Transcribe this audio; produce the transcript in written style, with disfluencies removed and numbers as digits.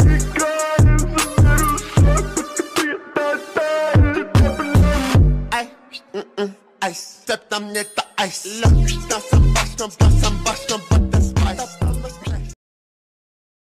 Ice, step tam nie ta ice. Love, tam sam baśną,